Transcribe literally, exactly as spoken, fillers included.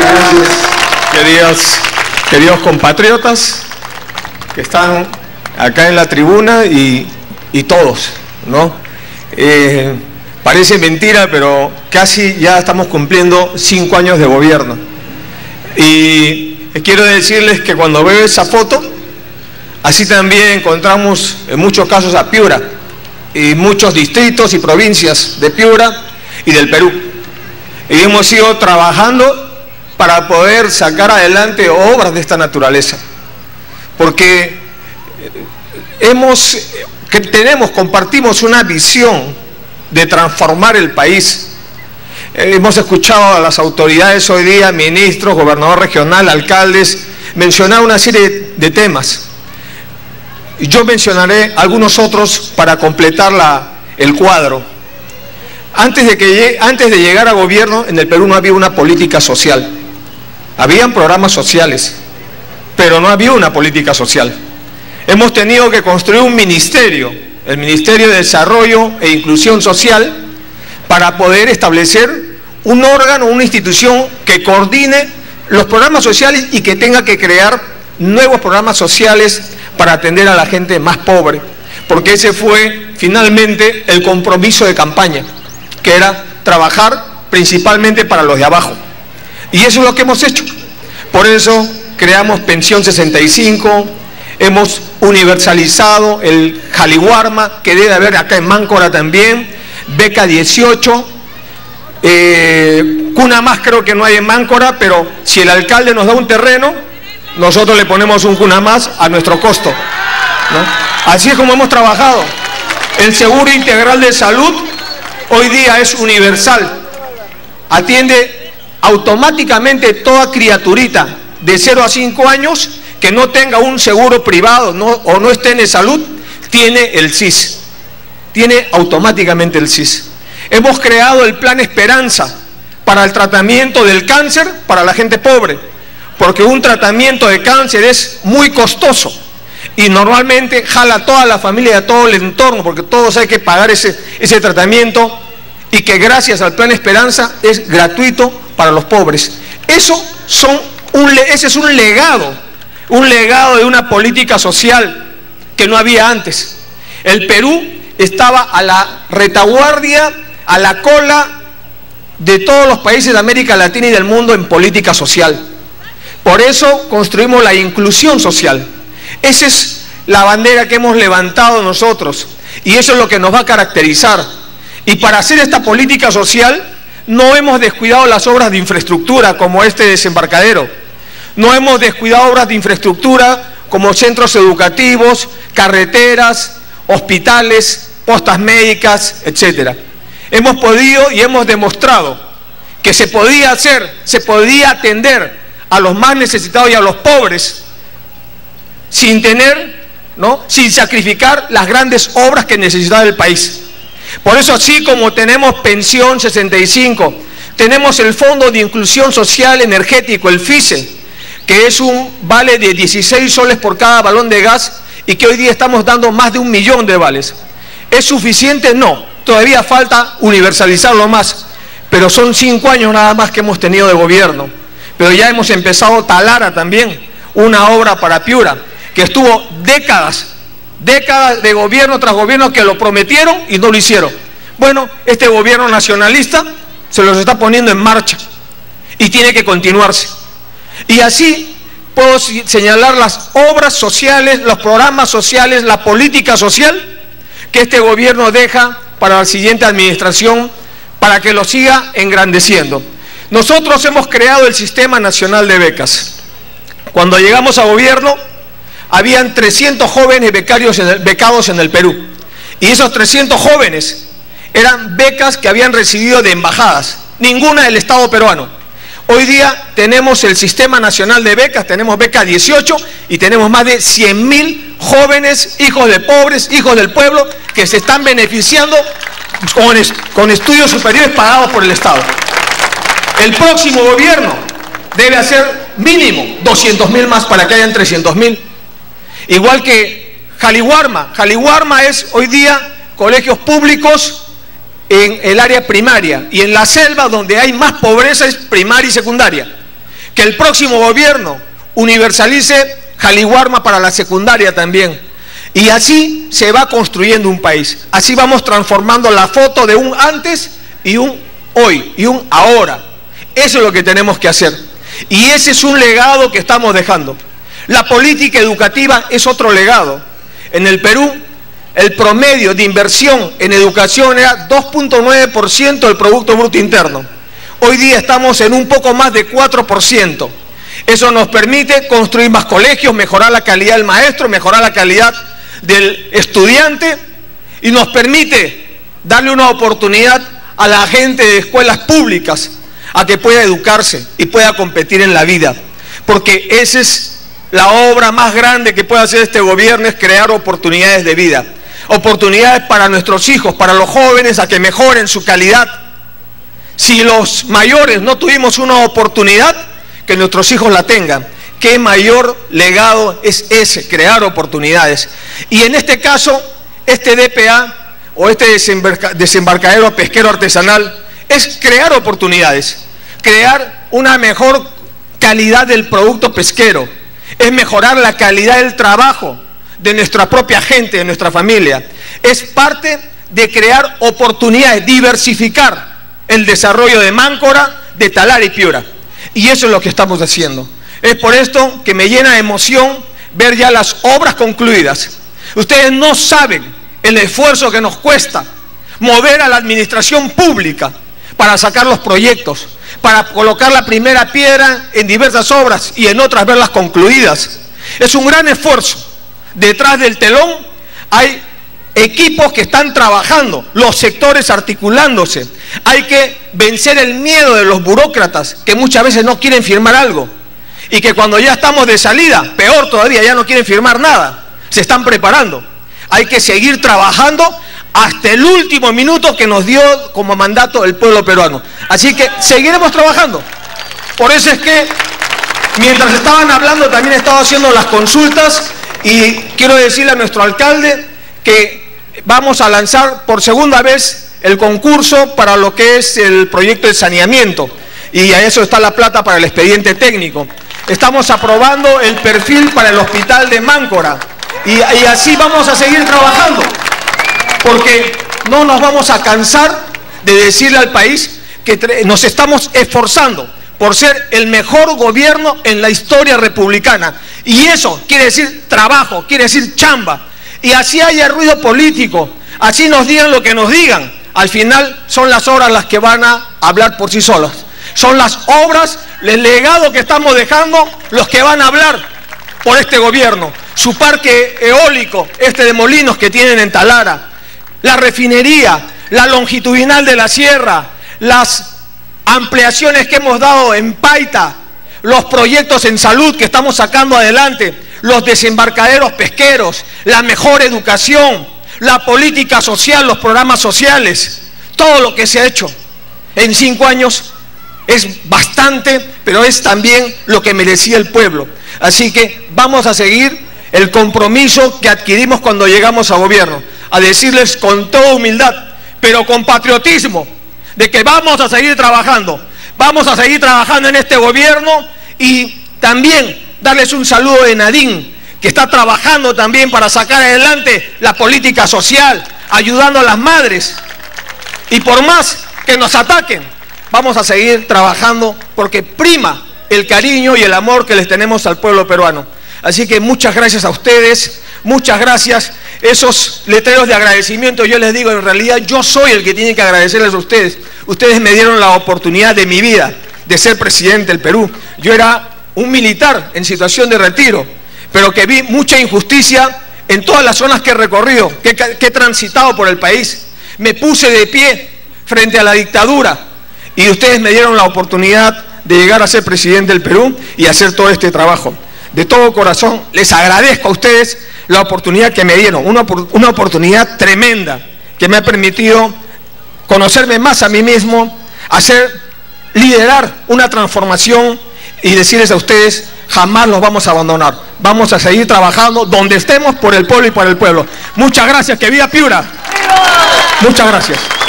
gracias, queridos, queridos compatriotas que están acá en la tribuna y, y todos, ¿no? Eh, parece mentira, pero casi ya estamos cumpliendo cinco años de gobierno. Y quiero decirles que cuando veo esa foto, así también encontramos en muchos casos a Piura y muchos distritos y provincias de Piura y del Perú. Y hemos ido trabajando para poder sacar adelante obras de esta naturaleza. Porque hemos, que tenemos, compartimos una visión de transformar el país. Hemos escuchado a las autoridades hoy día, ministros, gobernador regional, alcaldes, mencionar una serie de temas. Yo mencionaré algunos otros para completar la, el cuadro. Antes de, que, antes de llegar a gobierno, en el Perú no había una política social. Habían programas sociales, pero no había una política social. Hemos tenido que construir un ministerio, el Ministerio de Desarrollo e Inclusión Social, para poder establecer un órgano, una institución que coordine los programas sociales y que tenga que crear nuevos programas sociales para atender a la gente más pobre, porque ese fue finalmente el compromiso de campaña, que era trabajar principalmente para los de abajo. Y eso es lo que hemos hecho. Por eso creamos Pensión sesenta y cinco, hemos universalizado el Jaliwarma, que debe haber acá en Máncora también, Beca dieciocho, eh, Cuna Más creo que no hay en Máncora, pero si el alcalde nos da un terreno, nosotros le ponemos un Cuna Más a nuestro costo, ¿no? Así es como hemos trabajado. El Seguro Integral de Salud hoy día es universal, atiende automáticamente toda criaturita de cero a cinco años que no tenga un seguro privado no, o no esté en salud, tiene el S I S, tiene automáticamente el S I S. Hemos creado el Plan Esperanza para el tratamiento del cáncer para la gente pobre, porque un tratamiento de cáncer es muy costoso y normalmente jala a toda la familia y a todo el entorno, porque todos hay que pagar ese, ese tratamiento, y que gracias al Plan Esperanza es gratuito para los pobres. Eso son un, ese es un legado, un legado de una política social que no había antes. El Perú estaba a la retaguardia, a la cola de todos los países de América Latina y del mundo en política social. Por eso construimos la inclusión social. Esa es la bandera que hemos levantado nosotros y eso es lo que nos va a caracterizar. Y para hacer esta política social no hemos descuidado las obras de infraestructura como este desembarcadero, no hemos descuidado obras de infraestructura como centros educativos, carreteras, hospitales, postas médicas, etcétera. Hemos podido y hemos demostrado que se podía hacer, se podía atender a los más necesitados y a los pobres sin tener, ¿no? sin sacrificar las grandes obras que necesitaba el país. Por eso, así como tenemos Pensión sesenta y cinco, tenemos el Fondo de Inclusión Social Energético, el FISE, que es un vale de dieciséis soles por cada balón de gas y que hoy día estamos dando más de un millón de vales. ¿Es suficiente? No, todavía falta universalizarlo más, pero son cinco años nada más que hemos tenido de gobierno. Pero ya hemos empezado Talara también, una obra para Piura, que estuvo décadas, décadas de gobierno tras gobierno que lo prometieron y no lo hicieron. Bueno, este gobierno nacionalista se los está poniendo en marcha y tiene que continuarse. Y así puedo señalar las obras sociales, los programas sociales, la política social que este gobierno deja para la siguiente administración para que lo siga engrandeciendo. Nosotros hemos creado el Sistema Nacional de Becas. Cuando llegamos a gobierno, habían trescientos jóvenes becarios en el, becados en el Perú. Y esos trescientos jóvenes eran becas que habían recibido de embajadas, ninguna del Estado peruano. Hoy día tenemos el Sistema Nacional de Becas, tenemos Beca dieciocho y tenemos más de cien mil jóvenes, hijos de pobres, hijos del pueblo, que se están beneficiando con, con estudios superiores pagados por el Estado. El próximo gobierno debe hacer mínimo doscientos mil más para que hayan trescientos mil. Igual que Jaliwarma. Jaliwarma es hoy día colegios públicos en el área primaria y en la selva donde hay más pobreza es primaria y secundaria. que el próximo gobierno universalice Jaliwarma para la secundaria también. Y así se va construyendo un país. Así vamos transformando la foto de un antes y un hoy y un ahora. Eso es lo que tenemos que hacer. Y ese es un legado que estamos dejando. La política educativa es otro legado. En el Perú, el promedio de inversión en educación era dos punto nueve por ciento del Producto Bruto Interno. Hoy día estamos en un poco más de cuatro por ciento. Eso nos permite construir más colegios, mejorar la calidad del maestro, mejorar la calidad del estudiante y nos permite darle una oportunidad a la gente de escuelas públicas a que pueda educarse y pueda competir en la vida. Porque esa es la obra más grande que puede hacer este gobierno, es crear oportunidades de vida. Oportunidades para nuestros hijos, para los jóvenes, a que mejoren su calidad. Si los mayores no tuvimos una oportunidad, que nuestros hijos la tengan. ¿Qué mayor legado es ese? Crear oportunidades. Y en este caso, este D P A o este desembarca, desembarcadero pesquero artesanal es crear oportunidades, crear una mejor calidad del producto pesquero, es mejorar la calidad del trabajo de nuestra propia gente, de nuestra familia. Es parte de crear oportunidades, diversificar el desarrollo de Máncora, de Talara y Piura. Y eso es lo que estamos haciendo. Es por esto que me llena de emoción ver ya las obras concluidas. Ustedes no saben el esfuerzo que nos cuesta mover a la administración pública para sacar los proyectos, para colocar la primera piedra en diversas obras y en otras verlas concluidas. Es un gran esfuerzo. Detrás del telón hay equipos que están trabajando, los sectores articulándose. Hay que vencer el miedo de los burócratas que muchas veces no quieren firmar algo y que cuando ya estamos de salida, peor todavía, ya no quieren firmar nada, se están preparando. Hay que seguir trabajando hasta el último minuto que nos dio como mandato el pueblo peruano. Así que seguiremos trabajando. Por eso es que mientras estaban hablando también he estado haciendo las consultas y quiero decirle a nuestro alcalde que vamos a lanzar por segunda vez el concurso para lo que es el proyecto de saneamiento y a eso está la plata para el expediente técnico. Estamos aprobando el perfil para el hospital de Máncora y, y así vamos a seguir trabajando porque no nos vamos a cansar de decirle al país que nos estamos esforzando por ser el mejor gobierno en la historia republicana y eso quiere decir trabajo, quiere decir chamba. Y así haya ruido político, así nos digan lo que nos digan, al final son las obras las que van a hablar por sí solas. Son las obras, el legado que estamos dejando, los que van a hablar por este gobierno. Su parque eólico, este de molinos que tienen en Talara, la refinería, la longitudinal de la sierra, las ampliaciones que hemos dado en Paita, los proyectos en salud que estamos sacando adelante, los desembarcaderos pesqueros, la mejor educación, la política social, los programas sociales, todo lo que se ha hecho en cinco años es bastante, pero es también lo que merecía el pueblo. Así que vamos a seguir el compromiso que adquirimos cuando llegamos a gobierno, a decirles con toda humildad, pero con patriotismo, de que vamos a seguir trabajando, vamos a seguir trabajando en este gobierno y también darles un saludo de Nadine, que está trabajando también para sacar adelante la política social, ayudando a las madres. Y por más que nos ataquen, vamos a seguir trabajando porque prima el cariño y el amor que les tenemos al pueblo peruano. Así que muchas gracias a ustedes, muchas gracias. Esos letreros de agradecimiento, yo les digo, en realidad yo soy el que tiene que agradecerles a ustedes. Ustedes me dieron la oportunidad de mi vida de ser presidente del Perú. Yo era un militar en situación de retiro, pero que vi mucha injusticia en todas las zonas que he recorrido, que, que he transitado por el país. Me puse de pie frente a la dictadura y ustedes me dieron la oportunidad de llegar a ser presidente del Perú y hacer todo este trabajo. De todo corazón les agradezco a ustedes la oportunidad que me dieron, una, una oportunidad tremenda que me ha permitido conocerme más a mí mismo, hacer, liderar una transformación y decirles a ustedes, jamás los vamos a abandonar. Vamos a seguir trabajando donde estemos por el pueblo y para el pueblo. Muchas gracias, que viva Piura. Muchas gracias.